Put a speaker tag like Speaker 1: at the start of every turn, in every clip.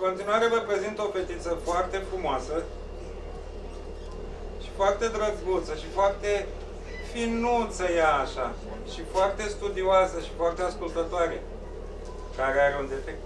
Speaker 1: continuare vă prezint o fetiță foarte frumoasă și foarte drăguță și foarte finuță ea așa și foarte studioasă și foarte ascultătoare, care are un defect.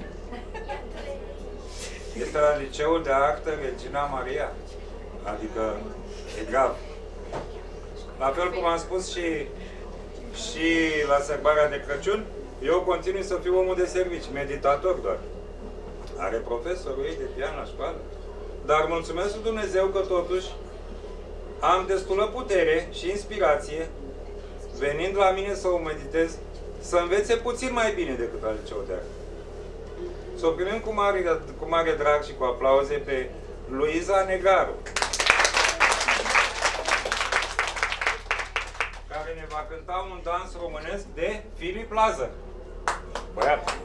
Speaker 1: Este la Liceul de Artă Regina Maria, adică e grav. La fel cum am spus și la sărbarea de Crăciun, eu continui să fiu omul de servici, meditator doar. Are profesorul ei de pian la școală. Dar mulțumesc lui Dumnezeu că totuși am destulă putere și inspirație, venind la mine să o meditez, să învețe puțin mai bine decât la Liceul de Artă. Să o primim cu mare drag și cu aplauze pe Luiza Negaru, care ne va cânta un dans românesc de Filip Lazar. Băiat!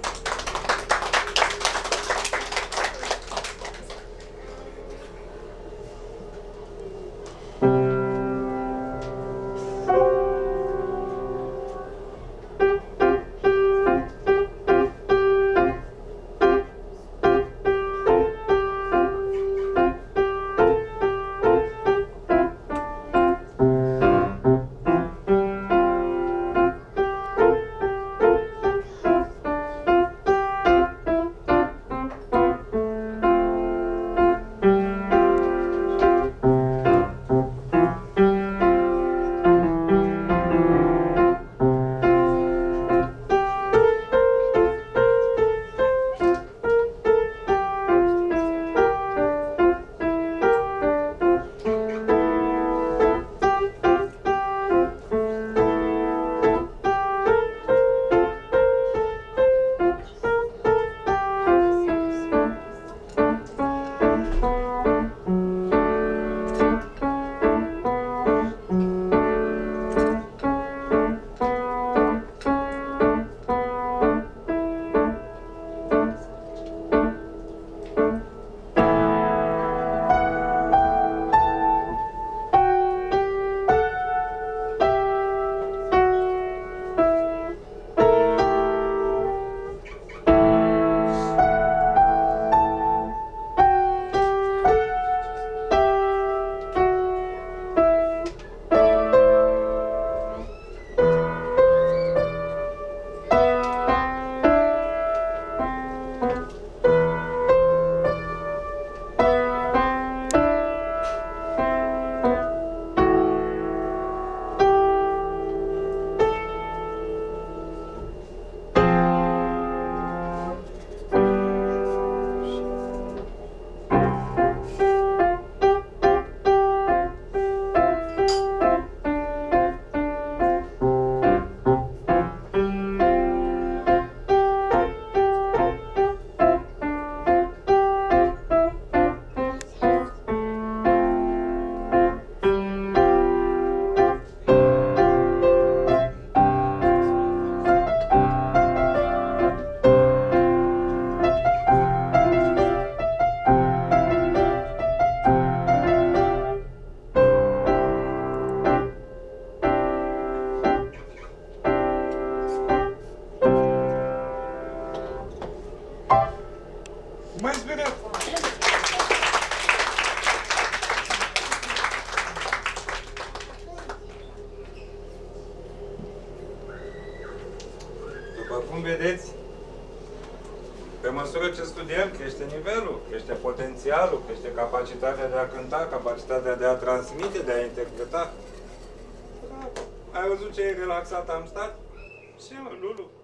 Speaker 1: Cum vedeți, pe măsură ce studiem, crește nivelul, crește potențialul, crește capacitatea de a cânta, capacitatea de a transmite, de a interpreta. Ai văzut ce relaxat am stat? Și eu, Lulu.